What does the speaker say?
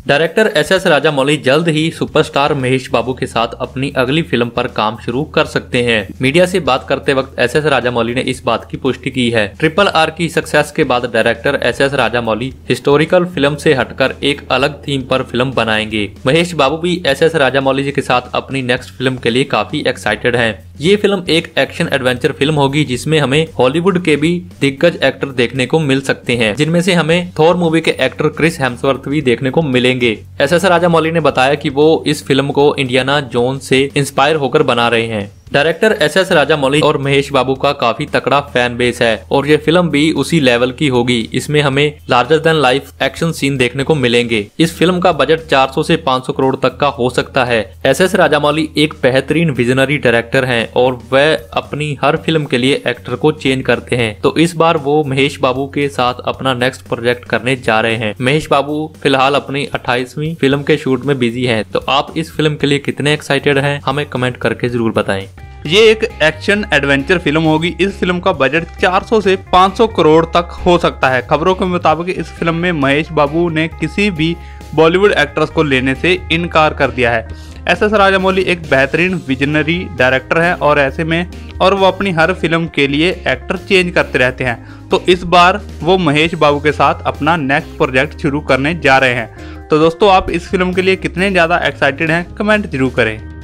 Director S Rajamouli जल्द ही superstar Mahesh बाबू के साथ अपनी अगली फिल्म पर काम शुरू कर सकते हैं। मीडिया से बात करते वक्त एस राजामौली ने इस बात की पुष्टि की है। RRR की सक्सेस के बाद director S Rajamouli historical film से हटकर एक अलग थीम पर फिल्म बनाएंगे। महेश बाबू भी एस राजामौली जी के साथ अपनी नेक्स्ट फिल्म के लिए काफी एक्साइटेड हैं। ये फिल्म एक एक्शन एडवेंचर फिल्म होगी जिसमें हमें हॉलीवुड के भी दिग्गज एक्टर देखने को मिल सकते हैं, जिनमें से हमें थॉर मूवी के एक्टर क्रिस हेम्सवर्थ भी देखने को मिलेंगे। एस राजामौली ने बताया कि वो इस फिल्म को इंडियाना जोन्स से इंस्पायर होकर बना रहे हैं। डायरेक्टर एस राजामौली और महेश बाबू का काफी तकड़ा फैन बेस है और ये फिल्म भी उसी लेवल की होगी। इसमें हमें larger than life action scene देखने को मिलेंगे। इस फिल्म का बजट 400 से 500 करोड़ तक का हो सकता है। एस राजामौली एक बेहतरीन विजनरी डायरेक्टर हैं और वह अपनी हर फिल्म के लिए एक्टर को चेंज करते हैं, तो इस बार वो महेश बाबू के साथ अपना नेक्स्ट प्रोजेक्ट करने जा रहे हैं। महेश बाबू फिलहाल अपनी 28वीं फिल्म के शूट में बिजी हैं, तो आप इस फिल्म के लिए कितने एक्साइटेड हैं हमें कमेंट करके जरूर बताएं। ये एक एक्शन एडवेंचर फिल्म होगी। इस फिल्म का बजट 400 से 500 करोड़ तक हो सकता है। खबरों के मुताबिक इस फिल्म में महेश बाबू ने किसी भी बॉलीवुड एक्ट्रेस को लेने से इनकार कर दिया है। एस राजामौली एक बेहतरीन विजनरी डायरेक्टर है और ऐसे में वो अपनी हर फिल्म के लिए एक्टर चेंज करते रहते हैं, तो इस बार वो महेश बाबू के साथ अपना नेक्स्ट प्रोजेक्ट शुरू करने जा रहे हैं। तो दोस्तों, आप इस फिल्म के लिए कितने ज़्यादा एक्साइटेड हैं कमेंट जरूर करें।